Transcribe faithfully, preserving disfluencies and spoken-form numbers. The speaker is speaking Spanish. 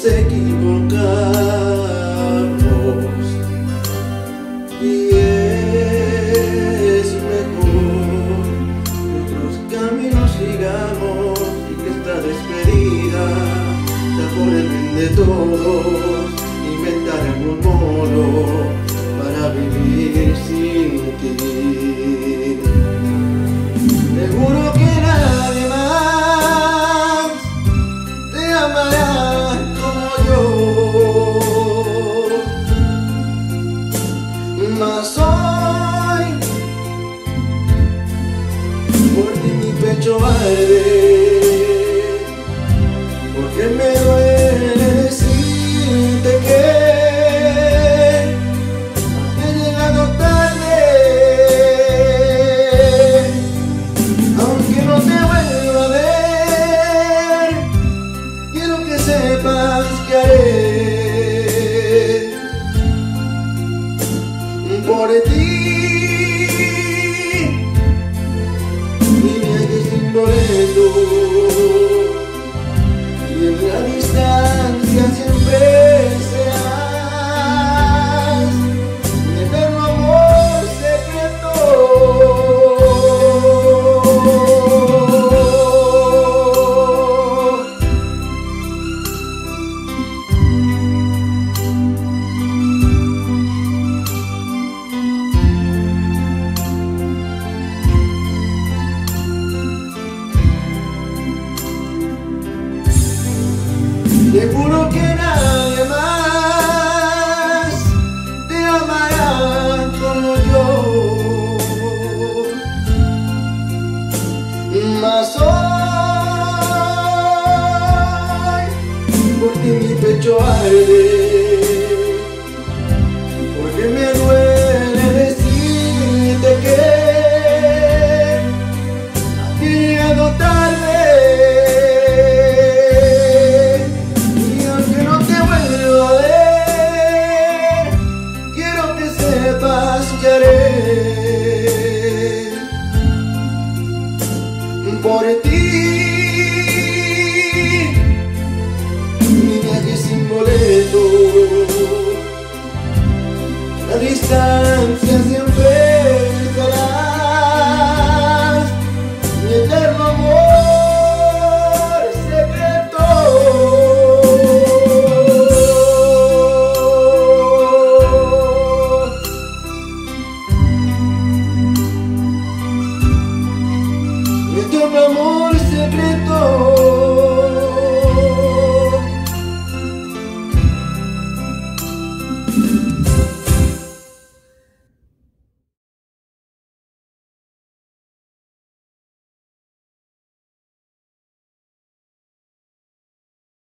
equivocamos y es mejor que otros caminos sigamos y que esta despedida sea por el bien de todos. Inventar algún modo para vivir sin ti. Seguro que nadie más te amará como yo, mas hoy por ti mi pecho arde, porque me duele decirte que he llegado tarde. Aunque no te vuelva a ver, quiero que sepas que haré por ti. Mi viaje sin boleto y en la distancia siempre serás mi eterno amor secreto. Seguro que nadie más te amará como yo, mas hoy por ti mi pecho arde, porque me duele decirte que has llegado tarde. Que haré por ti. Mi viaje sin boleto, la distancia